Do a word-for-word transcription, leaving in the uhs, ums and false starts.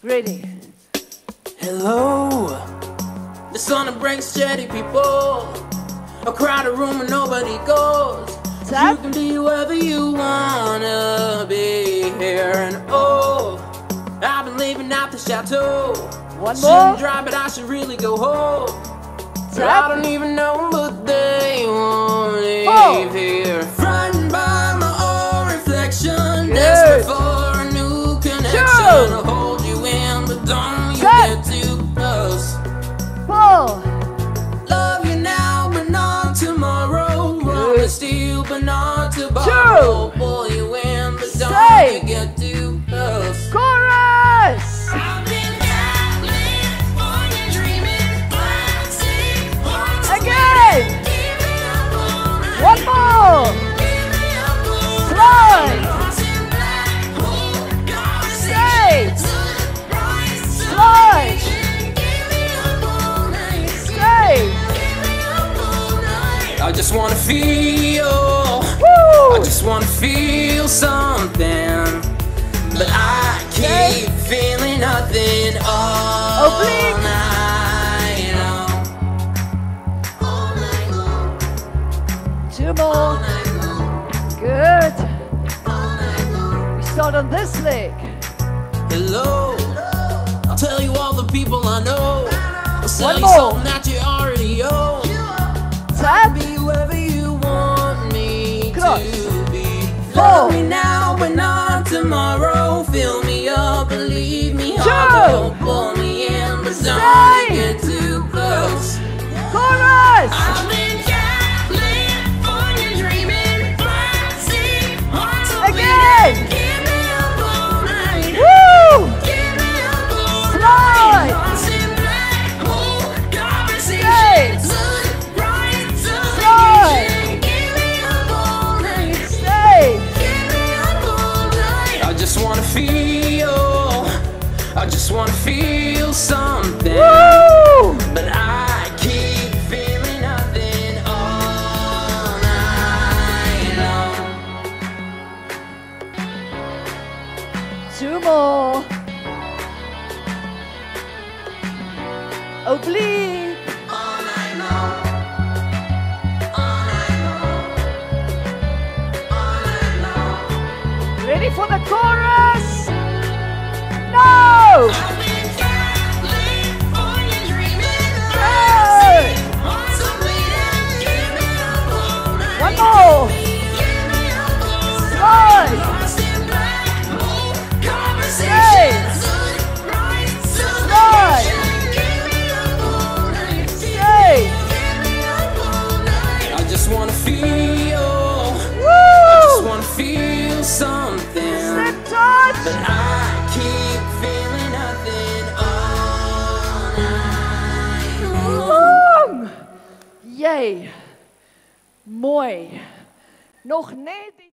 Ready. Hello, the sun that breaks steady people. A crowded room where nobody goes. Tap. You can be whoever you wanna be here. And oh, I've been living out the chateau. One Shouldn't more. drive, but I should really go home. Tap. I don't even know, but they won't leave Four. here. Frightened by my own reflection, Good. desperate for a new connection. Two. To hold you in, but don't you Tap. get too close. Four. Love you now, but not tomorrow. Promise you, but not to borrow. Two. Pull you in, but don't Stay. you get too close. Chorus. I've been battling for you, dreaming, glancing, Again. One more. Slide. Stay. Slide. Stay. I just wanna feel, Woo. I just wanna feel something, but I keep feeling nothing all Oblique. night long. All night long, Two all more. night long, Good. all night long. We start on this leg. Hello, I'll tell you all the people I know. I'll sell One you more. something that you already own. Tap. Be whoever you want me Cross. to be. Four. Love me now, but not tomorrow. Fill me up and leave me Two. hollow. Pull me in, but Stay. don't get too close. Chorus. I've been gambling for you, dreaming, glancing, hearts are Again. beating. Keep me up all night. Woo. Keep me up all Slide. night. Lost in black hole Stay. conversations. Sunrise to Slide. vacation. Keep me up all night. Stay. Keep me up all night. I just wanna feel, I just wanna feel something. Woo. But I keep feeling nothing all night long. Two more. Oblique. All night long. All night long. All night long. Ready for the chorus? No! I've been gambling for you, dreaming, Good. hearts are bleeding. Keep me up all night. One more. Keep me up all night. Slide. Lost in black hole Stay. conversations. Sunrise to Slide. vacation. Keep me up all night. Stay. Keep me up all night. I just wanna feel, I Woo! just wanna feel something. Slip touch. But I keep feeling nothing all night long. Long. Yay. Mooi. Nog net.